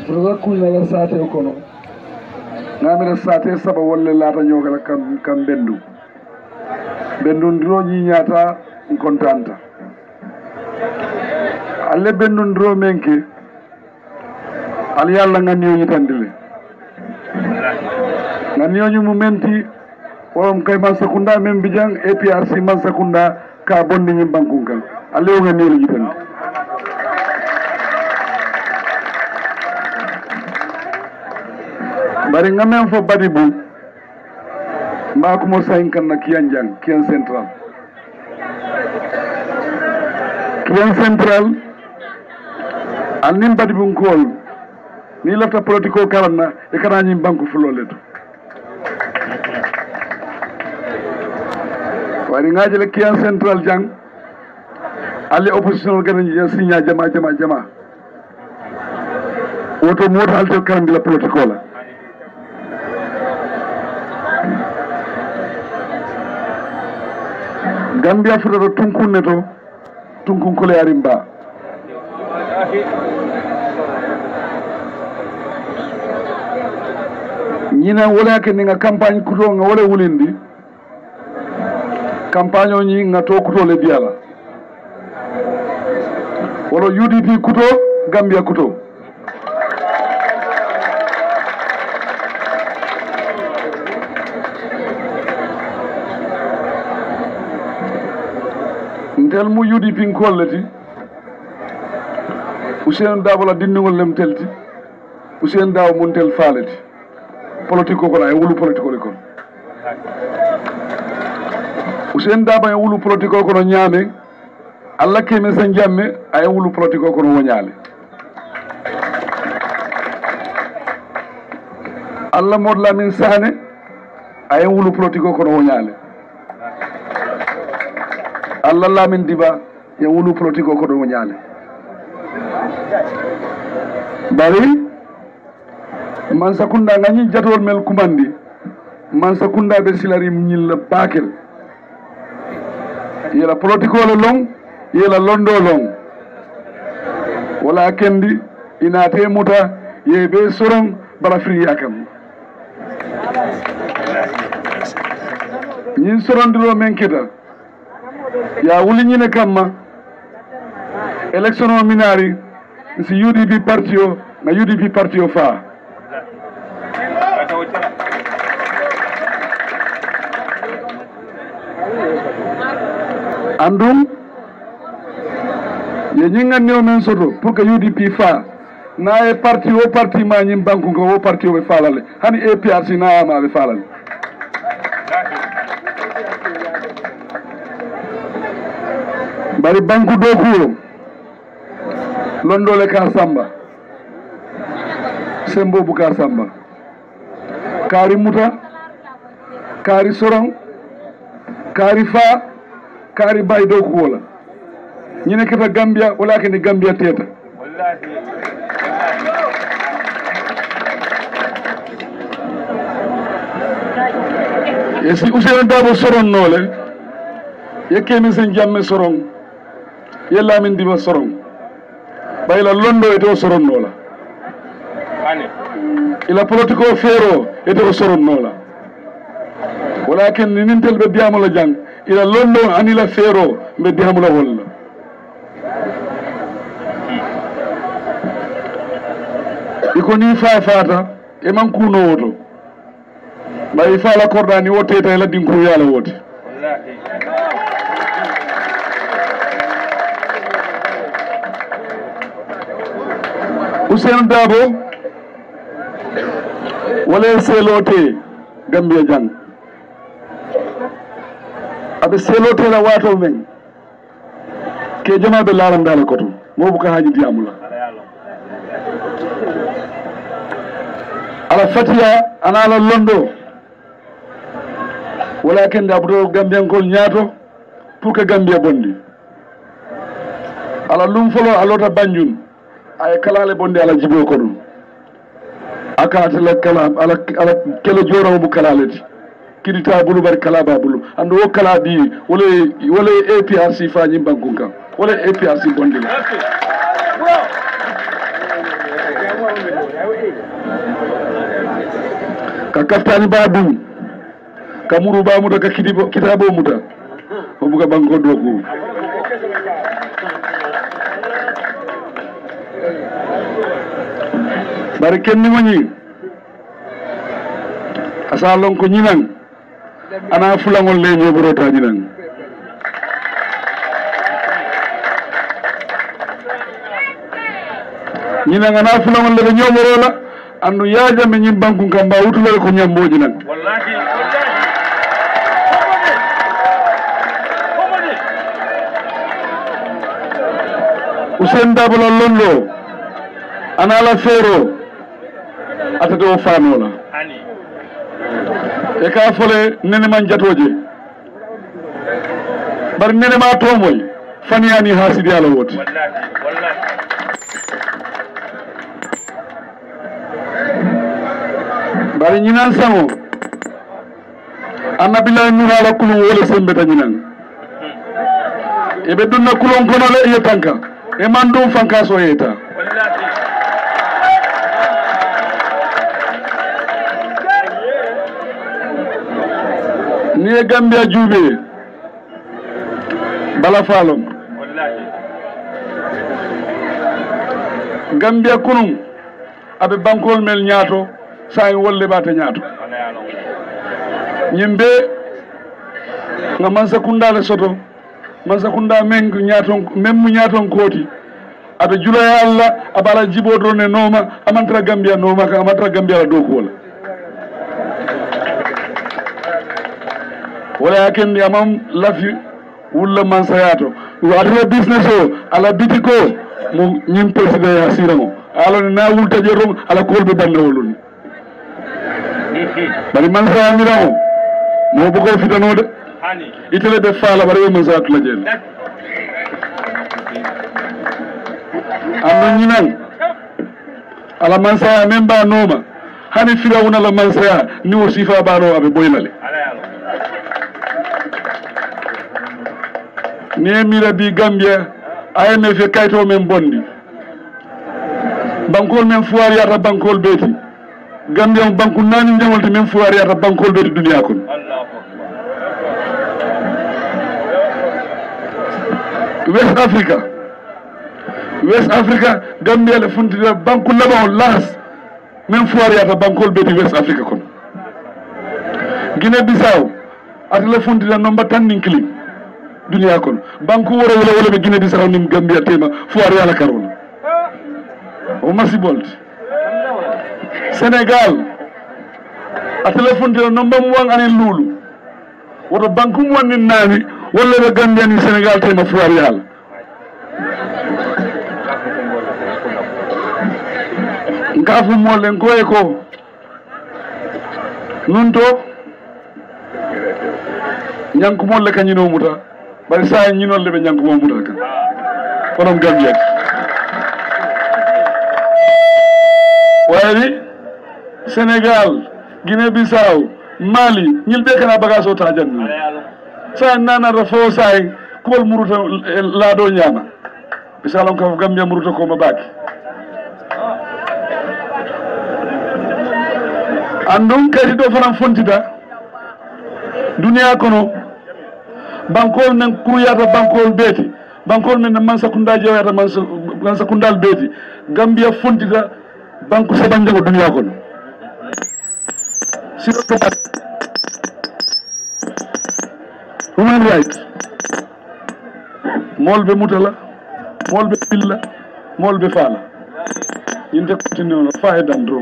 Rokul la sate kono ngamira sate saba wolle lata nyogala kam bendu ndiro ñi ñata kontanta alle bendu ndiro menke al yalla ngani ñu tandile ngani ñu mu menti wom kay man sakunda men bijang APRC man sakunda ka bondi ñi bankungal alle o ngani ñu tandile bari ngamen fo badibu ma ko mo sayin kan na kiyan central anin badibu ngol ni lafta politiko karanna e kana ñi banku fulo leto wari ngajele kiyan central jang alle opposition gana ñi signa jama woto mo alto karandi la politiko la Gambia fuɗoto tunkunne to tunkunkole arimba ñina wolake ni nga campagne kuto nga wole wulindi campagne o ñi nga to kuto le diyala wolo UDP kuto Gambia kuto ntel mu UDP ngolleti Ousainou Darboe dindingol lem telti Ousainou Darboe mun tel faleti politique ko ay wulu politique ko Ousainou Darboe ay wulu politique ko no ñame alla keme san jamme ay wulu politique ko no woñale alla modla min sane ay wulu politique ko no woñale Allah lamin diba ya wulu politiko ko do ñaale bari man sakunda ngani jatol mel kumandi man sakunda be silari ñil bakel yela politiko le long yela londo long wala kendi ina te muta ye be soron bara fri yakam ñin soron dilo men kita ya wuli ñine kamma élection o minari si UDP parti o na UDP parti o fa andum ye ñinga new men soto pour que UDP fa na e parti o parti ma ñim banku ko o parti o be falale hani APRC na ma be falale bari banku do ko londole ka samba sembo bu ka samba kari muta kari soron kari fa kari bay do ko wala ñine keta Gambia wala ke ni Gambia teta wallahi yesi Ousainou Darboe soron nole yekemi sen jamme soron yella min diba soron bayla londo eto soron nola ila politiko fero eto soron nola walakin nintel be diamo la jang ila londo anila fero be diamo la wala iko ni fa fata e man kuno woto bay fa la kordani wote tay la dinku yala wote wallahi Ousainou Darboe wala selote Gambia jang abe selote la wato men ke jama be laram dala koto mo bu ka haji diamula ala fatiya ana ala londo walakin da abdo Gambian kol nyaato pour que Gambia bondi ala lum folo alota banjun ay kalale bonde ala jibo ko dum akata la kala ala kala joro bu kalaleti kidita bulu bar kala babulu ando wo kala bi wala APRC fañi bankunka wala APRC bonde ka kaftani babu ka muru ba muta ka kitabo muta o buga banko doku bari kenni moñi asalon ko ñinan ana fulangol le ñoborota ñinan ñinan ana fulangol le ñoborola andu yaajame ñin banku kam ba wutulore ko ñamboji nan wallahi Ousainou Darboe londo ana la fero atade o fanola e ka fole nene man jatoje bar nene ma tomoy faniyani hasidi ala woti wallahi bari ñinan sango annabila nurala kulun wole sembeta ñinan ebe dunna kulon kono le ye tanka e man dum fanka so yeta ni Gambia jube bala falom Gambia kunum abe bankol mel ñaato say wolle bata ñaato ñimbe nga man sakunda le soto man sakunda meng ñaato même ñaaton koti abe julaya Allah abala jibo drone noma amantra Gambia noma ka amantra Gambia la doku wala yakendi amam lafi wulla man sayato wala business o ala bitiko mo ñim president ya siramo ala na wulta jero ala kolbe bande wolun bari man sa miramo mo bu ko fitano de itele be fala bari man sa tula jel amno ñinan ala man sa memba noma hani firawuna la man sa ni o sifa baro abe boylale ne mira bi Gambia IMF kayto men bondi bankol men fuwar yata bankol beti Gambia banku nani njawolti men fuwar yata bankol beti dunia kon West Africa Gambia le funtida banku labaw las men fuwar yata bankol beti West Africa kon Guinea Bissau atele funtida nomba tan ninkli dunia kon banku woro wala be Guinea Bissau nim Gambia tema fuwar yala karol o masibolt Senegal a téléphone de nomba mu wang anen lulu woto banku mu wonni nani wala be Gambia ni Senegal tema fuwar yala ngafu molen ko e ko nunto ñanku molle kañino muta bari sa ñinol le be ñanku mo muta ka konom Gambia wayri Senegal Guinea Bissau Mali ñil be kana bagaso ta jannu sa nana rafo say ko muruta la do ñama bisalon ko Gambia muruta ko ma baki andon kadi do fanan fontida dunia kono bankol men kuruyata bankol beti bankol men man sakunda jewata man sakundal beti Gambia fontida banku sabande ko dunia kono siro to human right molbe mutala molbe billa molbe fala yinde continue fa dandro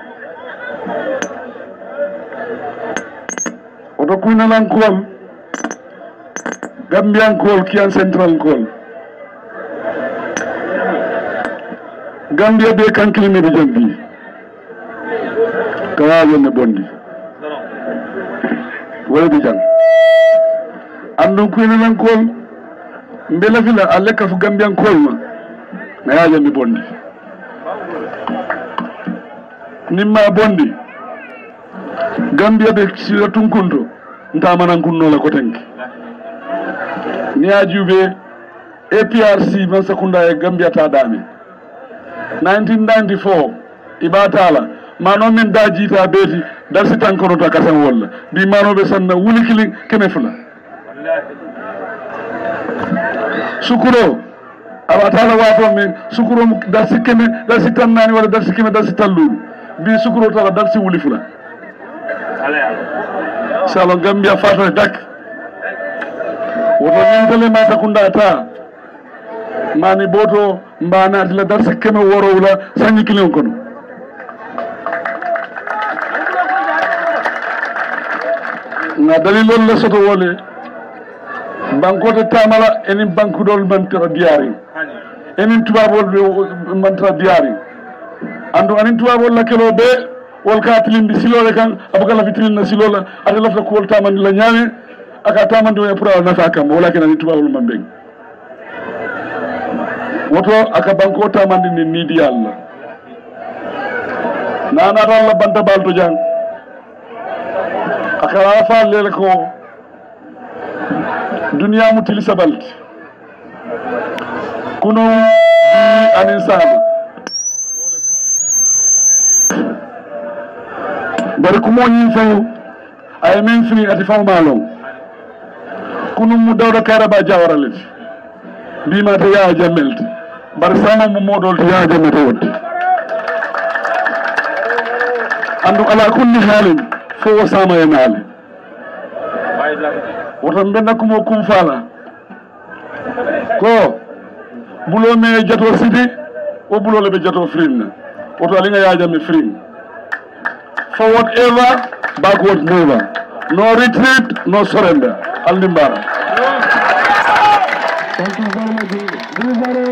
oto kuinalan kol Gambian kol kian central kol Gambia be kankili me jambi kawayo ne bondi wala bi jang andon kuinalan kol mbela fila aleka fu Gambian kol ma na yaje mi bondi nimma bondi Gambia be sira tunkunto nta manan kunno la ko tenki ni ajube APRC man sakunda e Gambia ta dami 1994 ibatala mano min da jita beti dal si tankoro ta kasan walla bi mano be sanna wuli kili kene fula sukuro aba tala wato min sukuro dal si kene dal si tannani wala dal si kene dal si tallu bi sukuro tala dal si wuli fula salon Gambia fata dak woto min tele ma takunda ta mani boto mbana la dal si kene woro wala sanyi kilon kono na dalilol le soto wole banko de tamala enin bankudol mantara diari enin tubabol be mantara diari andu anin tubabol la kelo be wol ka tilindi silole kan abukala fitilin na silola ade lafta ko wol tamandi la nyame aka tamandi e pura na fakam wala ken anin tubabol mambeng woto aka banko tamandi ni nidi yalla nana dalla banta balto jang akara fa lele ko dunia mutili sabalti kuno anin sahaba bari ko moñi faw ay men fini ati faw malon kuno mu dawda karaba jawaralati bi ma ta ya jamelti bar sama mu modol ya jamata wodi andu ala kulli halin fo sama yenale woto benna kumo kum fala ko bulo me jato sidi o bulo le be jato frin woto ali nga yaaja me frin forward ever backward never no retreat no surrender aldimbara thank you very much.